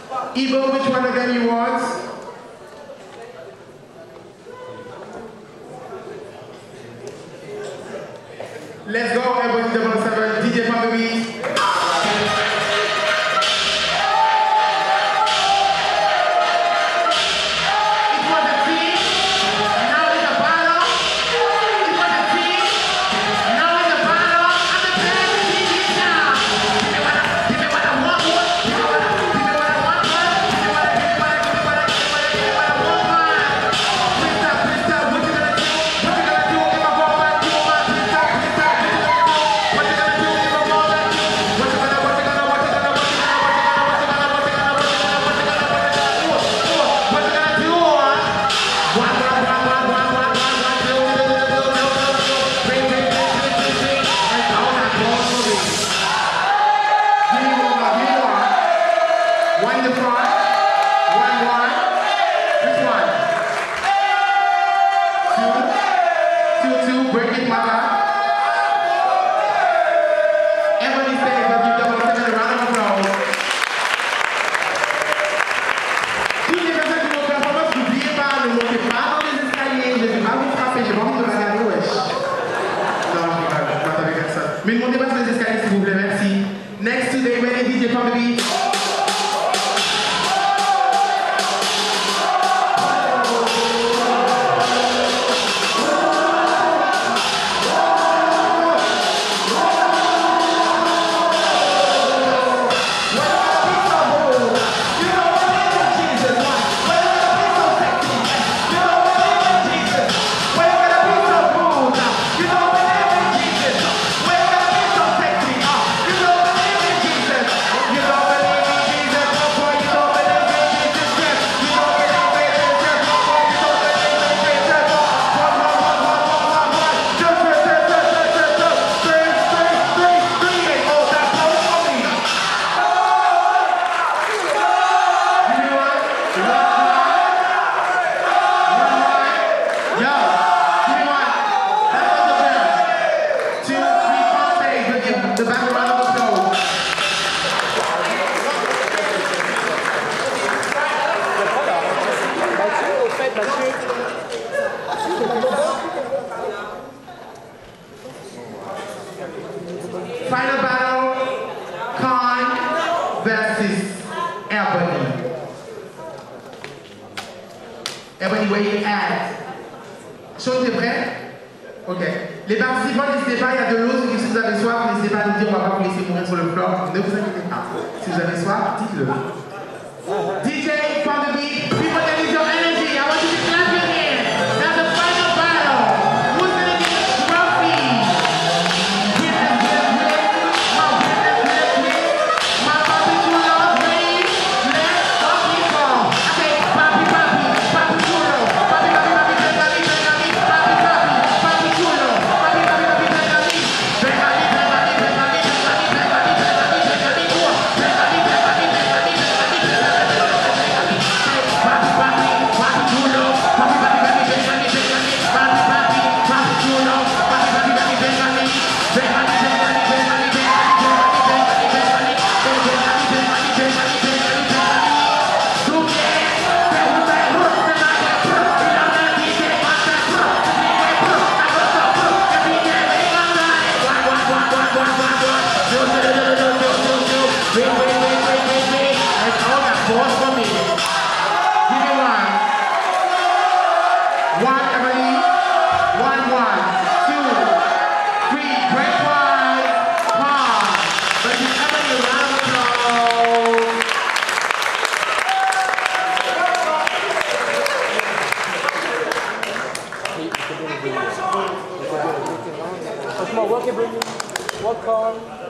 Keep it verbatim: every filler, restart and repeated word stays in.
Ivo, which one of them you want? Let's go, everybody, double seven, D J Family. Final battle, Khan versus Ebony. Ebony, where you at? Sean, t'es prêt? Ok. Les participants, n'hésitez pas, il y a de l'eau. Si vous avez soif, n'hésitez pas à nous dire, on va pas vous laisser mourir sur le floor. Ne vous inquiétez pas. Si vous avez soif, dites-le. D J, from the beat, people that need your energy, I want you to clap your hands. Now the final battle. Who's gonna get the trophy? My papi chulo, ready? Let's fucking go. Okay, papi, papi, papi chulo. Papi, papi, papi, venga mi, venga mi. Papi, papi, papi chulo. Papi, papi, papi, venga mi. Venga mi, venga mi, venga mi, venga mi, venga mi, venga mi, venga mi. Venga mi, venga mi, venga mi, venga mi, venga mi, venga mi. Papi, papi, papi chulo. Papi, papi, papi, venga mi, venga mi. Papi, papi, papi chulo. Papi, papi, papi, venga mi. Venga mi, venga mi, venga mi, venga mi, venga mi, venga mi, venga mi, venga mi, venga mi, venga mi, venga mi, venga mi, venga mi. Tú quieres, te gusta el rock, te mata el rock, y la otra dice mata el rock, te dice el rock, agosto rock, que pide venga trae. Guan, guan, guan, guan, guan, guan, guan. Yo, yo, yo, yo, yo, yo, yo, yo. Win, win, win, win, win, win. It's all that force for me. Give me one. One, Emily. One, one. Two. Three. Great one. One. But you Emily, round of applause. Franchement, work everything, work on.